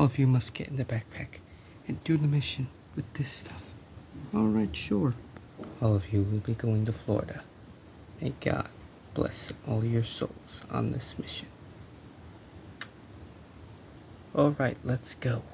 All of you must get in the backpack and do the mission with this stuff. Alright, sure. All of you will be going to Florida. May God bless all your souls on this mission. Alright, let's go.